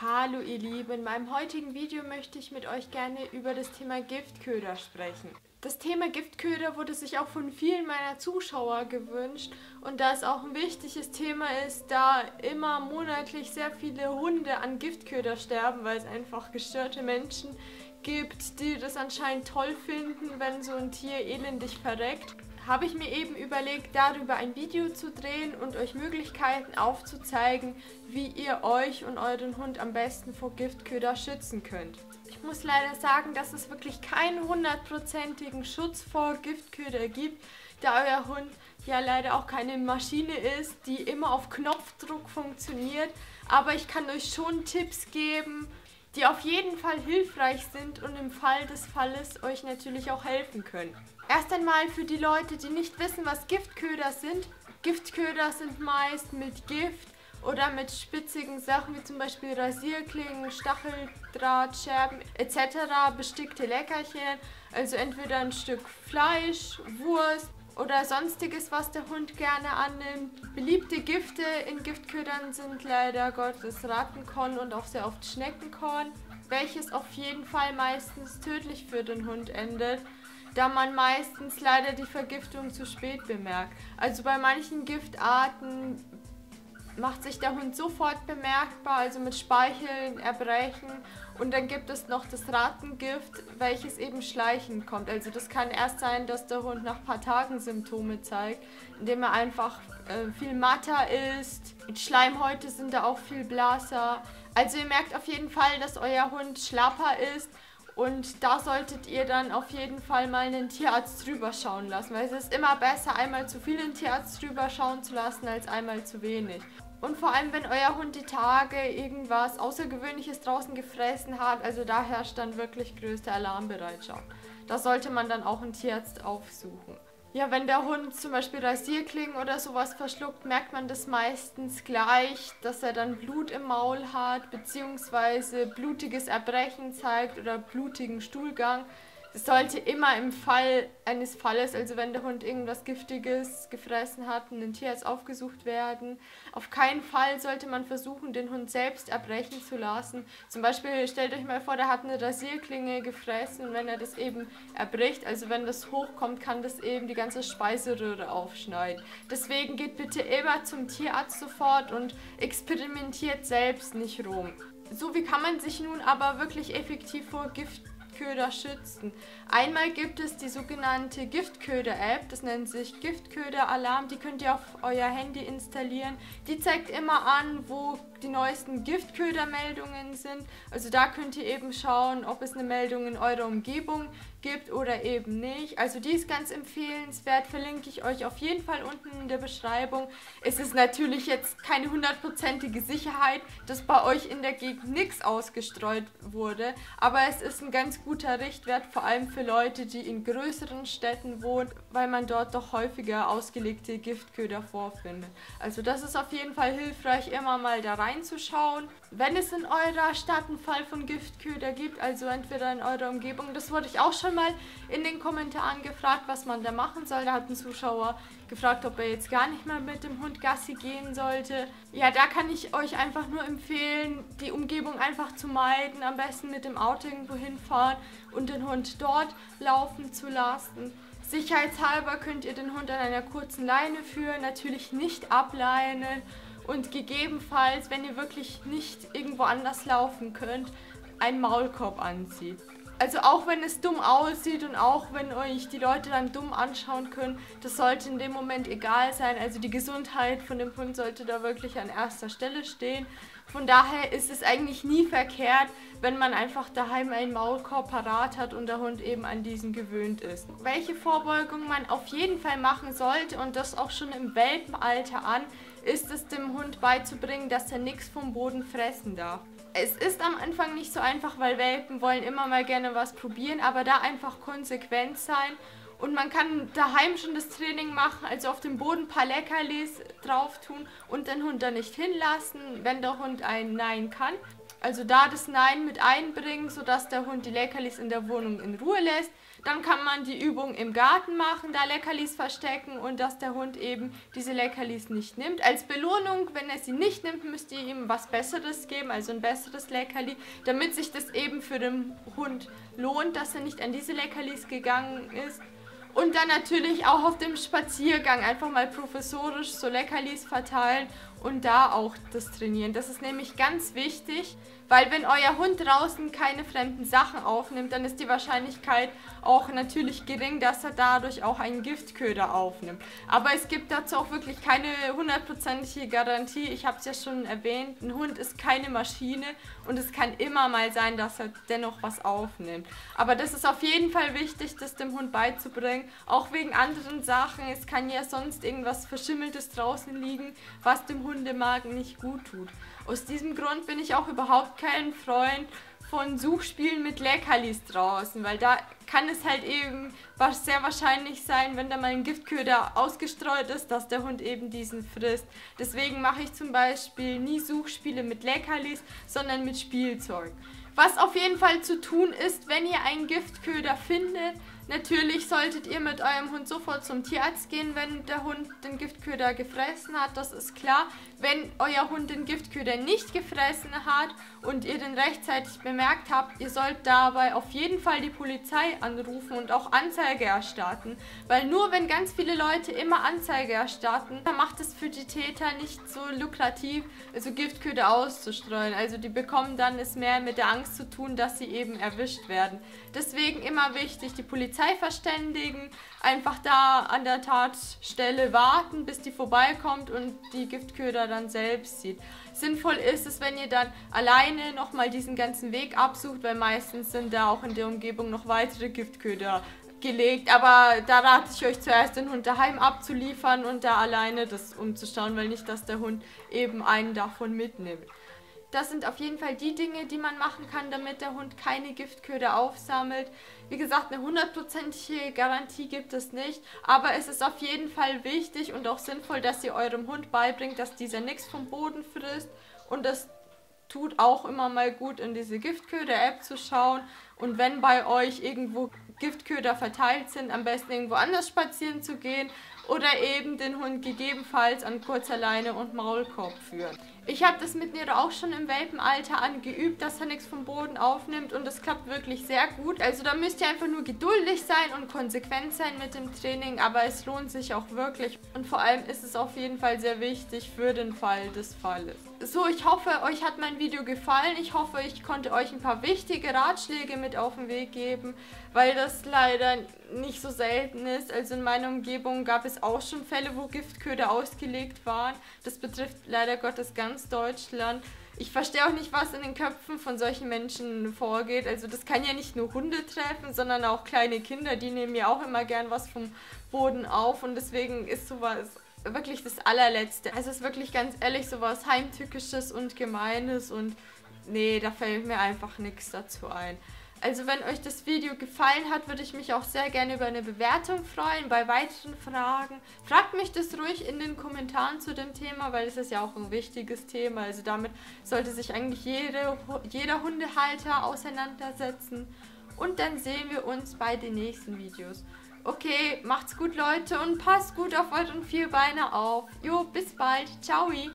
Hallo ihr Lieben, in meinem heutigen Video möchte ich mit euch gerne über das Thema Giftköder sprechen. Das Thema Giftköder wurde sich auch von vielen meiner Zuschauer gewünscht und da es auch ein wichtiges Thema ist, da immer monatlich sehr viele Hunde an Giftköder sterben, weil es einfach gestörte Menschen gibt, die das anscheinend toll finden, wenn so ein Tier elendig verreckt, habe ich mir eben überlegt, darüber ein Video zu drehen und euch Möglichkeiten aufzuzeigen, wie ihr euch und euren Hund am besten vor Giftköder schützen könnt. Ich muss leider sagen, dass es wirklich keinen 100%igen Schutz vor Giftköder gibt, da euer Hund ja leider auch keine Maschine ist, die immer auf Knopfdruck funktioniert. Aber ich kann euch schon Tipps geben, die auf jeden Fall hilfreich sind und im Fall des Falles euch natürlich auch helfen können. Erst einmal für die Leute, die nicht wissen, was Giftköder sind. Giftköder sind meist mit Gift oder mit spitzigen Sachen wie zum Beispiel Rasierklingen, Stacheldraht, Scherben etc. bestickte Leckerchen, also entweder ein Stück Fleisch, Wurst oder sonstiges, was der Hund gerne annimmt. Beliebte Gifte in Giftködern sind leider Gottes Rattenkorn und auch sehr oft Schneckenkorn, welches auf jeden Fall meistens tödlich für den Hund endet, da man meistens leider die Vergiftung zu spät bemerkt. Also bei manchen Giftarten macht sich der Hund sofort bemerkbar, also mit Speicheln, Erbrechen, und dann gibt es noch das Rattengift, welches eben schleichend kommt. Also das kann erst sein, dass der Hund nach ein paar Tagen Symptome zeigt, indem er einfach viel matter ist. Die Schleimhäute sind da auch viel blasser. Also ihr merkt auf jeden Fall, dass euer Hund schlapper ist. Und da solltet ihr dann auf jeden Fall mal einen Tierarzt drüber schauen lassen, weil es ist immer besser, einmal zu viel den Tierarzt drüber schauen zu lassen, als einmal zu wenig. Und vor allem, wenn euer Hund die Tage irgendwas Außergewöhnliches draußen gefressen hat, also da herrscht dann wirklich größte Alarmbereitschaft. Da sollte man dann auch einen Tierarzt aufsuchen. Ja, wenn der Hund zum Beispiel Rasierklingen oder sowas verschluckt, merkt man das meistens gleich, dass er dann Blut im Maul hat, beziehungsweise blutiges Erbrechen zeigt oder blutigen Stuhlgang. Es sollte immer im Fall eines Falles, also wenn der Hund irgendwas Giftiges gefressen hat, ein Tierarzt aufgesucht werden. Auf keinen Fall sollte man versuchen, den Hund selbst erbrechen zu lassen. Zum Beispiel stellt euch mal vor, der hat eine Rasierklinge gefressen und wenn er das eben erbricht, also wenn das hochkommt, kann das eben die ganze Speiseröhre aufschneiden. Deswegen geht bitte immer zum Tierarzt sofort und experimentiert selbst nicht rum. So, wie kann man sich nun aber wirklich effektiv vor Giftköder schützen? Einmal gibt es die sogenannte Giftköder-App, das nennt sich Giftköder-Alarm, die könnt ihr auf euer Handy installieren. Die zeigt immer an, wo die neuesten Giftköder-Meldungen sind. Also da könnt ihr eben schauen, ob es eine Meldung in eurer Umgebung gibt oder eben nicht. Also die ist ganz empfehlenswert, verlinke ich euch auf jeden Fall unten in der Beschreibung. Es ist natürlich jetzt keine 100%ige Sicherheit, dass bei euch in der Gegend nichts ausgestreut wurde, aber es ist ein ganz guter Richtwert, vor allem für Leute, die in größeren Städten wohnen, weil man dort doch häufiger ausgelegte Giftköder vorfindet. Also das ist auf jeden Fall hilfreich, immer mal da reinzuschauen. Wenn es in eurer Stadt einen Fall von Giftköder gibt, also entweder in eurer Umgebung, das wurde ich auch schon mal in den Kommentaren gefragt, was man da machen soll. Da hat ein Zuschauer gefragt, ob er jetzt gar nicht mehr mit dem Hund Gassi gehen sollte. Ja, da kann ich euch einfach nur empfehlen, die Umgebung einfach zu meiden, am besten mit dem Auto irgendwo hinfahren und den Hund dort laufen zu lassen. Sicherheitshalber könnt ihr den Hund an einer kurzen Leine führen, natürlich nicht ableinen und gegebenenfalls, wenn ihr wirklich nicht irgendwo anders laufen könnt, einen Maulkorb anziehen. Also auch wenn es dumm aussieht und auch wenn euch die Leute dann dumm anschauen können, das sollte in dem Moment egal sein. Also die Gesundheit von dem Hund sollte da wirklich an erster Stelle stehen. Von daher ist es eigentlich nie verkehrt, wenn man einfach daheim einen Maulkorb parat hat und der Hund eben an diesen gewöhnt ist. Welche Vorbeugung man auf jeden Fall machen sollte und das auch schon im Welpenalter an, ist es dem Hund beizubringen, dass er nichts vom Boden fressen darf. Es ist am Anfang nicht so einfach, weil Welpen wollen immer mal gerne was probieren, aber da einfach konsequent sein. Und man kann daheim schon das Training machen, also auf dem Boden ein paar Leckerlis drauf tun und den Hund da nicht hinlassen, wenn der Hund ein Nein kann. Also da das Nein mit einbringen, sodass der Hund die Leckerlis in der Wohnung in Ruhe lässt. Dann kann man die Übung im Garten machen, da Leckerlis verstecken und dass der Hund eben diese Leckerlis nicht nimmt. Als Belohnung, wenn er sie nicht nimmt, müsst ihr ihm was Besseres geben, also ein besseres Leckerli, damit sich das eben für den Hund lohnt, dass er nicht an diese Leckerlis gegangen ist. Und dann natürlich auch auf dem Spaziergang einfach mal professorisch so Leckerlis verteilen und da auch das trainieren. Das ist nämlich ganz wichtig, weil wenn euer Hund draußen keine fremden Sachen aufnimmt, dann ist die Wahrscheinlichkeit auch natürlich gering, dass er dadurch auch einen Giftköder aufnimmt. Aber es gibt dazu auch wirklich keine 100%ige Garantie. Ich habe es ja schon erwähnt, ein Hund ist keine Maschine und es kann immer mal sein, dass er dennoch was aufnimmt. Aber das ist auf jeden Fall wichtig, das dem Hund beizubringen, auch wegen anderen Sachen. Es kann ja sonst irgendwas Verschimmeltes draußen liegen, was dem Hundemagen nicht gut tut. Aus diesem Grund bin ich auch überhaupt kein Freund von Suchspielen mit Leckerlis draußen, weil da kann es halt eben sehr wahrscheinlich sein, wenn da mal ein Giftköder ausgestreut ist, dass der Hund eben diesen frisst. Deswegen mache ich zum Beispiel nie Suchspiele mit Leckerlis, sondern mit Spielzeug. Was auf jeden Fall zu tun ist, wenn ihr einen Giftköder findet, natürlich solltet ihr mit eurem Hund sofort zum Tierarzt gehen, wenn der Hund den Giftköder gefressen hat, das ist klar. Wenn euer Hund den Giftköder nicht gefressen hat und ihr den rechtzeitig bemerkt habt, ihr sollt dabei auf jeden Fall die Polizei anrufen und auch Anzeige erstatten. Weil nur wenn ganz viele Leute immer Anzeige erstatten, dann macht es für die Täter nicht so lukrativ, also Giftköder auszustreuen. Also die bekommen dann es mehr mit der Angst zu tun, dass sie eben erwischt werden. Deswegen immer wichtig, die Polizei verständigen, einfach da an der Tatstelle warten, bis die vorbeikommt und die Giftköder dann selbst sieht. Sinnvoll ist es, wenn ihr dann alleine nochmal diesen ganzen Weg absucht, weil meistens sind da auch in der Umgebung noch weitere Giftköder gelegt, aber da rate ich euch zuerst, den Hund daheim abzuliefern und da alleine das umzuschauen, weil nicht, dass der Hund eben einen davon mitnimmt. Das sind auf jeden Fall die Dinge, die man machen kann, damit der Hund keine Giftköder aufsammelt. Wie gesagt, eine 100%ige Garantie gibt es nicht, aber es ist auf jeden Fall wichtig und auch sinnvoll, dass ihr eurem Hund beibringt, dass dieser nichts vom Boden frisst, und das tut auch immer mal gut, in diese Giftköder-App zu schauen, und wenn bei euch irgendwo Giftköder verteilt sind, am besten irgendwo anders spazieren zu gehen oder eben den Hund gegebenenfalls an kurzer Leine und Maulkorb führen. Ich habe das mit Nero auch schon im Welpenalter angeübt, dass er nichts vom Boden aufnimmt, und das klappt wirklich sehr gut. Also da müsst ihr einfach nur geduldig sein und konsequent sein mit dem Training, aber es lohnt sich auch wirklich, und vor allem ist es auf jeden Fall sehr wichtig für den Fall des Falles. So, ich hoffe, euch hat mein Video gefallen. Ich hoffe, ich konnte euch ein paar wichtige Ratschläge mit auf den Weg geben, weil das leider nicht so selten ist. Also in meiner Umgebung gab es auch schon Fälle, wo Giftköder ausgelegt waren. Das betrifft leider Gottes ganz Deutschland. Ich verstehe auch nicht, was in den Köpfen von solchen Menschen vorgeht. Also das kann ja nicht nur Hunde treffen, sondern auch kleine Kinder. Die nehmen ja auch immer gern was vom Boden auf, und deswegen ist sowas wirklich das allerletzte. Also es ist wirklich ganz ehrlich sowas Heimtückisches und Gemeines, und nee, da fällt mir einfach nichts dazu ein. Also wenn euch das Video gefallen hat, würde ich mich auch sehr gerne über eine Bewertung freuen. Bei weiteren Fragen fragt mich das ruhig in den Kommentaren zu dem Thema, weil es ist ja auch ein wichtiges Thema. Also damit sollte sich eigentlich jeder Hundehalter auseinandersetzen. Und dann sehen wir uns bei den nächsten Videos. Okay, macht's gut, Leute, und passt gut auf euren Vierbeiner auf. Jo, bis bald. Ciao.